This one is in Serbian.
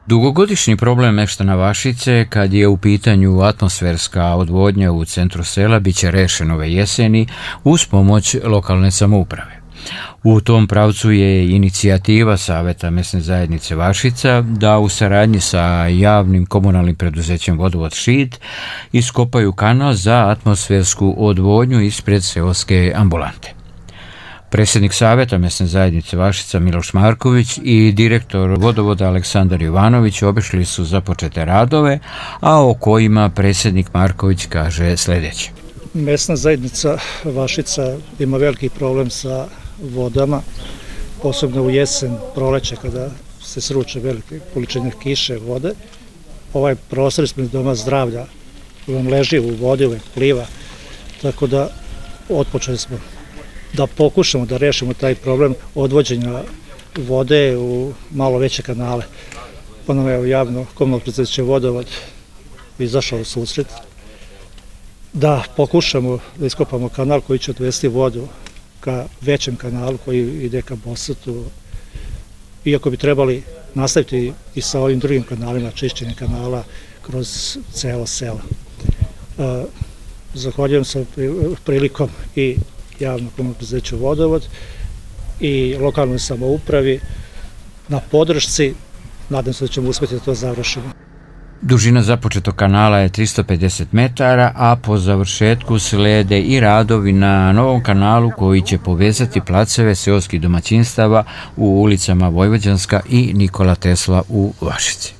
Dugogodišnji problem meštana Vašice, kad je u pitanju atmosferska odvodnja u centru sela, bit će rešen ove jeseni uz pomoć lokalne samouprave. U tom pravcu je inicijativa Saveta mesne zajednice Vašica da u saradnji sa javnim komunalnim preduzećem Vodovod Šid iskopaju kanal za atmosfersku odvodnju ispred seoske ambulante. Predsjednik Saveta mesne zajednice Vašica Miloš Marković i direktor vodovoda Aleksandar Jovanović obišli su započete radove, a o kojima predsjednik Marković kaže sljedeće. Mesna zajednica Vašica ima veliki problem sa vodama, posebno u jesen, proleće, kada se sruče velike količine kiše, vode. Ovaj prostor ispred Doma zdravlja vam leži u vodi, uvek pliva, tako da otpočeli smo da pokušamo da rešimo taj problem odvođenja vode u malo veće kanale. Pa nam je javno komunalno preduzeće Vodovod izašao u susret da pokušamo da iskopamo kanal koji će odvesti vodu ka većem kanalu koji ide ka Bosatu, iako bi trebali nastaviti i sa ovim drugim kanalima, čišćenje kanala kroz celo selo. Zahvaljujem se prilikom i javno komunalno preduzeću Vodovod i lokalnoj samoupravi na podršci. Nadam se da ćemo uspjeti da to završimo. Dužina započetog kanala je 350 metara, a po završetku slede i radovi na novom kanalu koji će povezati placeve seoskih domaćinstava u ulicama Vojvođanska i Nikola Tesla u Vašici.